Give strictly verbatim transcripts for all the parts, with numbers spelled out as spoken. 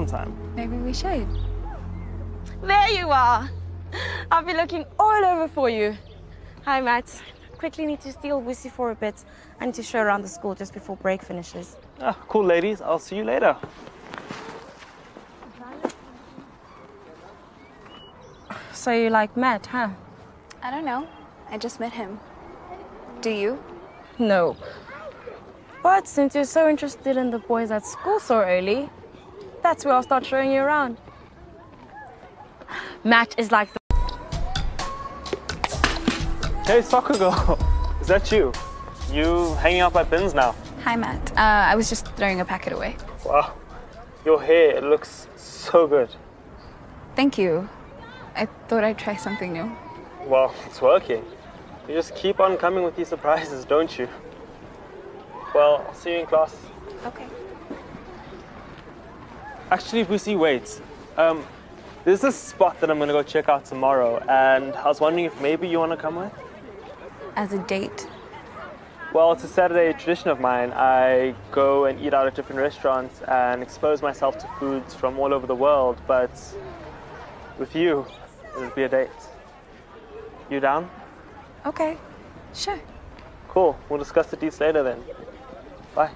sometime. Maybe we should. There you are. I've been looking all over for you. Hi, Matt. Quickly need to steal Wusi for a bit. I need to show around the school just before break finishes. Ah, cool, ladies. I'll see you later. So you like Matt, huh? I don't know. I just met him. Do you? No. But since you're so interested in the boys at school so early, that's where I'll start showing you around. Matt is like the... Hey, soccer girl. Is that you? You hanging out by bins now? Hi, Matt. Uh, I was just throwing a packet away. Wow. Your hair, it looks so good. Thank you. I thought I'd try something new. Well, it's working. You just keep on coming with these surprises, don't you? Well, I'll see you in class. Okay. Actually, Wusi, wait. Um, there's this spot that I'm going to go check out tomorrow, and I was wondering if maybe you want to come with? As a date? Well, it's a Saturday tradition of mine. I go and eat out at different restaurants and expose myself to foods from all over the world, but with you, it would be a date. You down? Okay. Sure. Cool. We'll discuss the deets later then. Bye.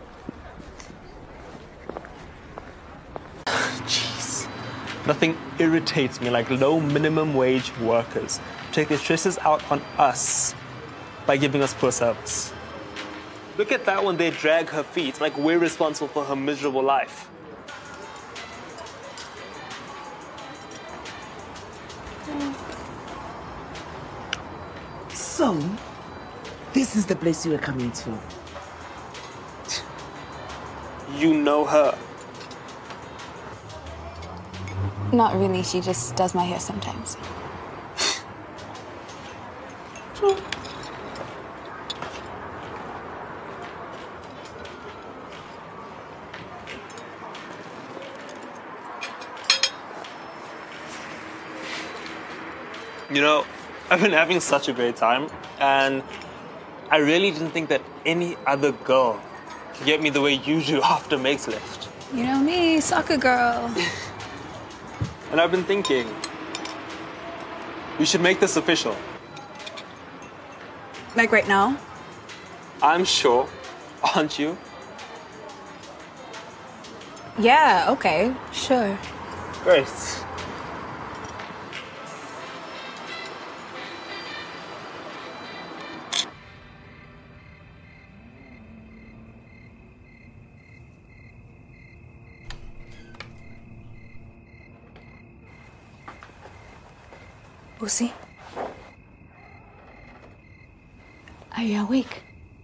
Jeez. Nothing irritates me like low minimum wage workers who take their stresses out on us by giving us poor service. Look at that when they drag her feet like we're responsible for her miserable life. So, this is the place you were coming to. You know her. Not really. She just does my hair sometimes. You know, I've been having such a great time, and I really didn't think that any other girl could get me the way you do after Makes Lift. You know me, soccer girl. And I've been thinking, we should make this official. Like right now? I'm sure, aren't you? Yeah, okay, sure. Great. Wusi? Are you awake?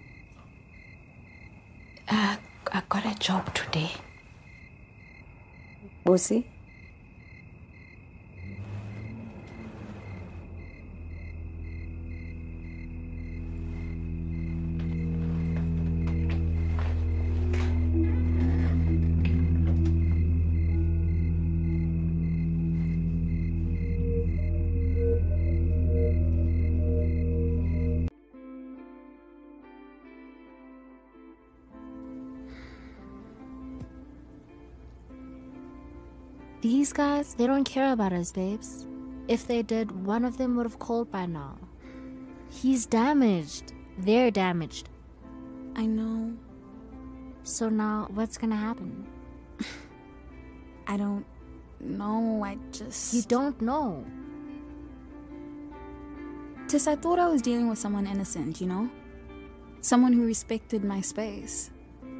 Uh, I got a job today. Wusi? These guys, they don't care about us, babes. If they did, one of them would have called by now. He's damaged. They're damaged. I know. So now, what's gonna happen? I don't know. I just... You don't know. Tess, I thought I was dealing with someone innocent, you know? Someone who respected my space.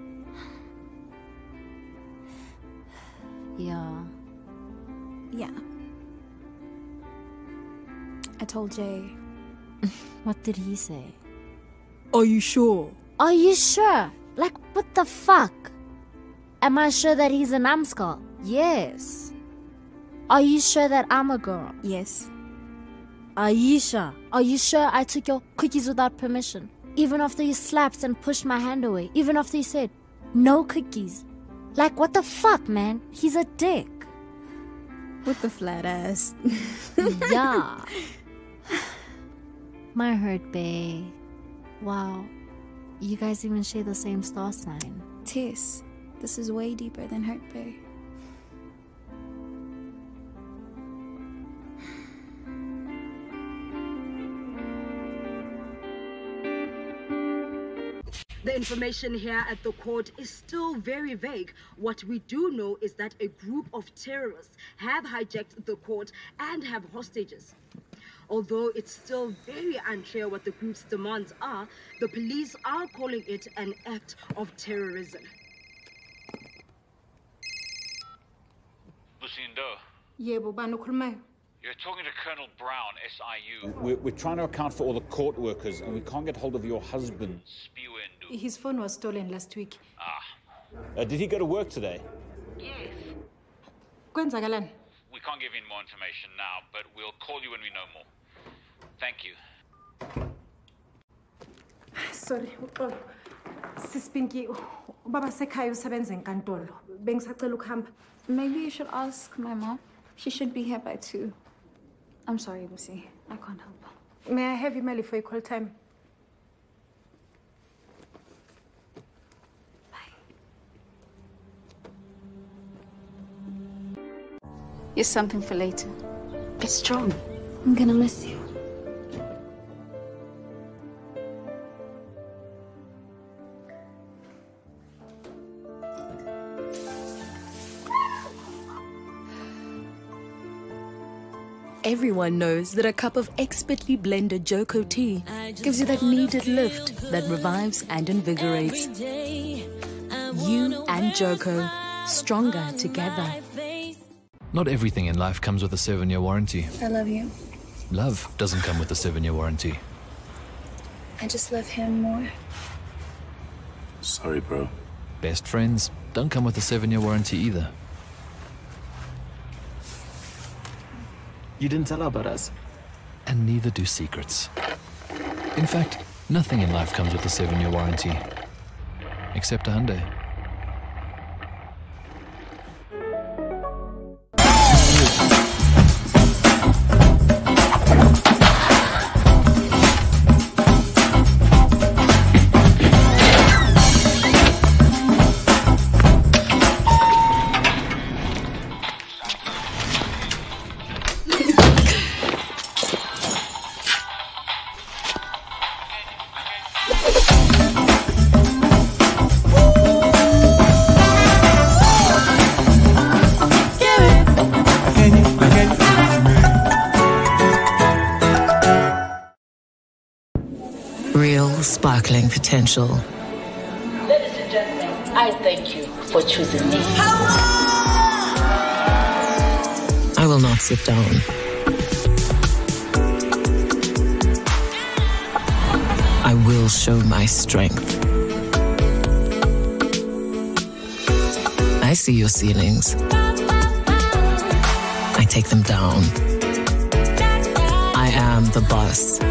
Yeah. Yeah. I told Jay. What did he say? Are you sure? Are you sure? Like, what the fuck? Am I sure that he's a numbskull? Yes. Are you sure that I'm a girl? Yes. Are you sure? Are you sure I took your cookies without permission? Even after you slapped and pushed my hand away? Even after you said, no cookies? Like, what the fuck, man? He's a dick. With the flat ass. Yeah. My hurt, bae. Wow. You guys even share the same star sign. Tess, this is way deeper than hurt, bae. The information here at the court is still very vague. What we do know is that a group of terrorists have hijacked the court and have hostages. Although it's still very unclear what the group's demands are, the police are calling it an act of terrorism. Lucindo, Yebo, bani ukhulumayo? you're talking to Colonel Brown, S I U. We're, we're trying to account for all the court workers, and we can't get hold of your husband. Spiwendu. His phone was stolen last week. Ah, Uh, did he go to work today? yes. Kwenzakalani? We can't give you more information now, but we'll call you when we know more. Thank you. Sorry, uxolo. Sis Pinky, ubaba sekhaya usebenza enkantolo. Bengisacela ukuhamba. Maybe you should ask my mom. She should be here by two. I'm sorry, Busi. I can't help. May I have imali for a call time? Here's something for later. It's strong. I'm gonna miss you. Everyone knows that a cup of expertly blended Joko tea gives you that needed lift that revives and invigorates. You and Joko, stronger together. Not everything in life comes with a seven-year warranty. I love you. Love doesn't come with a seven-year warranty. I just love him more. Sorry, bro. Best friends don't come with a seven-year warranty either. You didn't tell her about us. And neither do secrets. In fact, nothing in life comes with a seven-year warranty. Except a Hyundai. Real sparkling potential. Ladies and gentlemen, I thank you for choosing me. I will not sit down. I will show my strength. I see your ceilings. I take them down. I am the boss.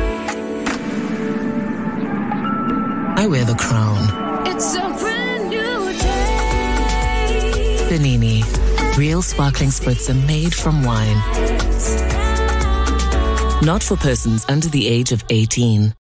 I wear the crown. It's a brand new day. Benini, real sparkling spritzer made from wine. Not for persons under the age of eighteen.